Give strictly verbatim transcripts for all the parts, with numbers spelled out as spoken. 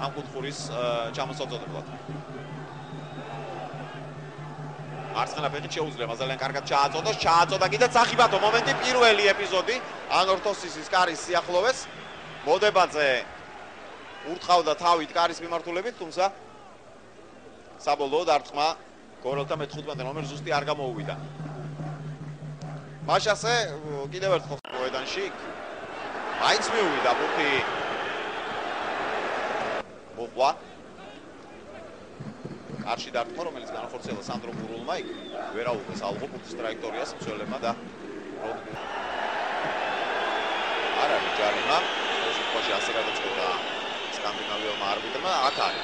ამ კუთხურის ჩამოსაწოდებლად. მარცხენა ფეხით შეუძლია ძალიან კარგად ჩააწოდოს, ჩააწოდა კიდე წახიბათო მომენტი, პირველი ეპიზოდი ანორთოსისის კარის სიახლოვეს. მოდებაძე ურტყავდა თავით კარის მიმართულებით, თუმცა საბოლოოდ არწმა გორელთა მეთხუთმეტე ნომერი ზუსტი არ გამოუვიდა. მაშასე კიდევ ერთხელ მოედანში მაინც მიუვიდა ბურთი მოყვა არში დარტყმა, რომელიც განახორციელა სანდრო გურულმა, იქ ვერაუღეს ალღო ბურთის ტრაექტორიას მცველებმა და არ არის ჯარიმა, ეს შემთხვევაში ასე გადაწყვეტა სკანდინავიელმა არბიტრმა, აქ არის.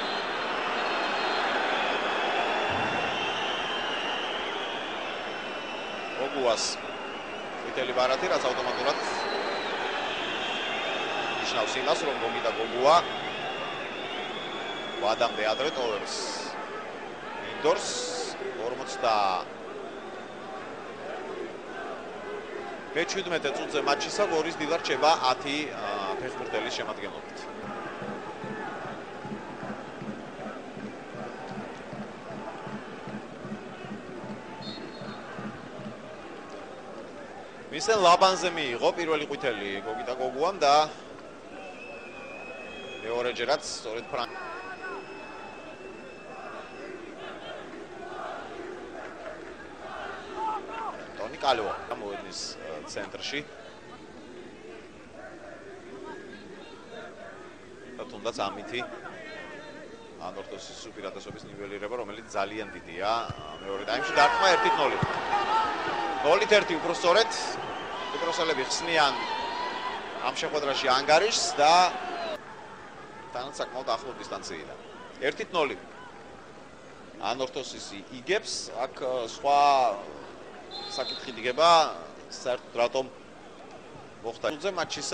გოგუას ყვითელი ბარათი, რაც ავტომატურად ნიშნავს იმას, რომ გოგიდა გოგუა ვადამდე ადრე ტოვებს ინდორს მეჩვიდმეტე წუთზე მატჩისა გორის დილა რჩება ათი ფეხბურთელის შემადგენლობით. მისენ ლაბანზე მიიღო პირველი ყვითელი გოგიტა გოგუამ და მეორეჯერაც სწორედ ფრანგ ტონი კალოა მოედნის ცენტრში და თუნდაც ამითი ანორთოსის უპირატესობის ნიველირება, რომელიც ძალიან დიდია მეორე ტაიმში დარტყმა ერთით ნოლი. ნოლით ერთი უფრო სწორედ კვიპროსელები ხსნიან ამ შეხვედრაში ანგარიშს და თანაც საკმაოდ ახლო დისტანციიდან. ერთით ნოლი. ანორთოსისი იგებს, აქ სხვა საკითხი დგება, საერთოდ რატომ მოხდა წუთზე მატჩისა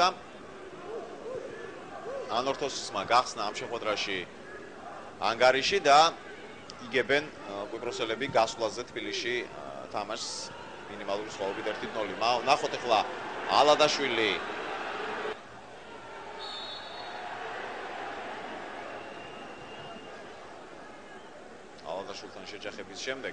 ანორთოსისმა გახსნა ამ შეხვედრაში ანგარიში და იგებენ კვიპროსელები გასვლაზე თბილისში თამაშს მინიმალური სხვაობით ერთით ნოლი. ნახოთ ახლა ალადაშვილი ალადაშვილთან შეჯახების შემდეგ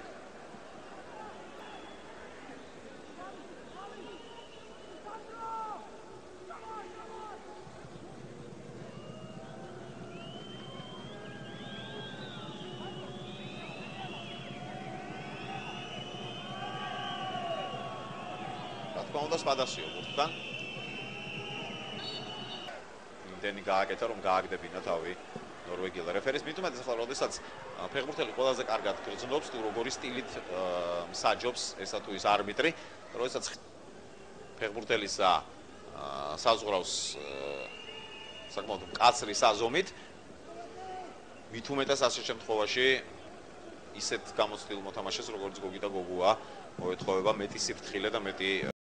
უნდა სპადასიო ბურთთან. იმდენი გააკეთა, რომ გააგდებინა თავი ნორვეგიელ რეფერის. მით უმეტეს ახლა, როდესაც ფეხბურთელი ყველაზე კარგად გრძნობს, თუ როგორი სტილით მსაჯობს ესა თუ ის არბიტრი, როდესაც ფეხბურთელისა საზღვრავს საკმაოდ მკაცრი საზომით, მით უმეტეს ასე შემთხვევაში ისეთ გამოცდილ მოთამაშეს, როგორც გოგიტა გოგუა, მოეთხოვება მეტი სიფრთხილე და მეტი